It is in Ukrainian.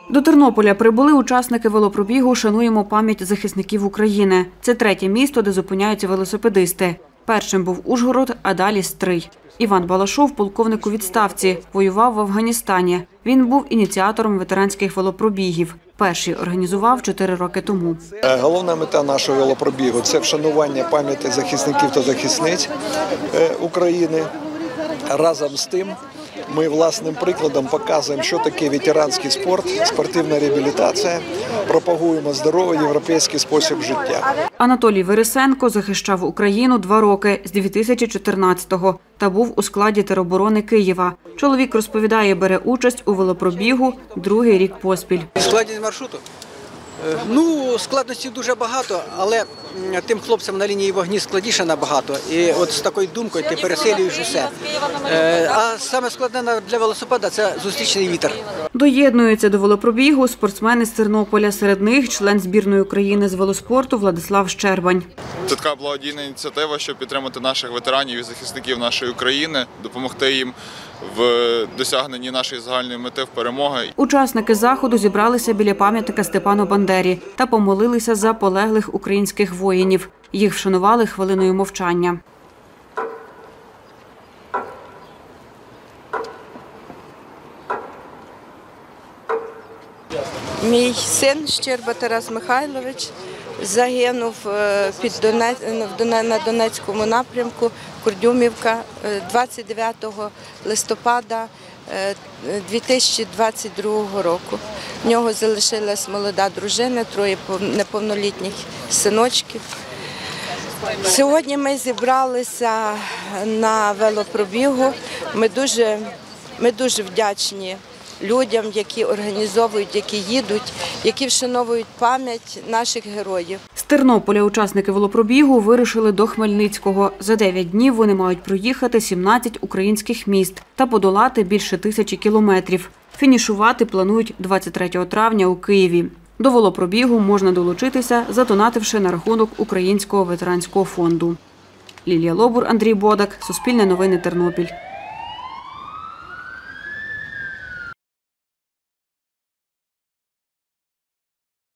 До Тернополя прибули учасники велопробігу «Шануємо пам'ять захисників України». Це третє місто, де зупиняються велосипедисти. Першим був Ужгород, а далі Стрий. Іван Балашов – полковник у відставці, воював в Афганістані. Він був ініціатором ветеранських велопробігів. Перший організував 4 роки тому. Головна мета нашого велопробігу – це вшанування пам'яті захисників та захисниць України. Разом з тим ми власним прикладом показуємо, що таке ветеранський спорт, спортивна реабілітація, пропагуємо здоровий європейський спосіб життя. Анатолій Вересенко захищав Україну 2 роки з 2014-го та був у складі тероборони Києва. Чоловік розповідає, бере участь у велопробігу 2-й рік поспіль. Складність маршруту? Складностей дуже багато, але тим хлопцям на лінії вогні складніше набагато. І от з такою думкою ти пересилюєш усе. А саме складне для велосипеда – це зустрічний вітер. Доєднуються до велопробігу спортсмени з Тернополя. Серед них член збірної України з велоспорту Владислав Щербань. Це така благодійна ініціатива, щоб підтримати наших ветеранів і захисників нашої України, допомогти їм в досягненні нашої загальної мети в перемоги. Учасники заходу зібралися біля пам'ятника Степану Бандері та помолилися за полеглих українських воїнів. Їх вшанували хвилиною мовчання. Мій син Щерба Тарас Михайлович загинув на Донецькому напрямку, Курдюмівка, 29 листопада 2022 року. В нього залишилась молода дружина, 3 неповнолітніх синочків. Сьогодні ми зібралися на велопробігу. Ми дуже вдячні людям, які організовують, які їдуть, які вшановують пам'ять наших героїв. З Тернополя учасники велопробігу вирушили до Хмельницького. За 9 днів вони мають проїхати 17 українських міст та подолати більше 1000 кілометрів. Фінішувати планують 23 травня у Києві. До велопробігу можна долучитися, задонативши на рахунок Українського ветеранського фонду. Лілія Лобур, Андрій Бодак, Суспільне новини, Тернопіль.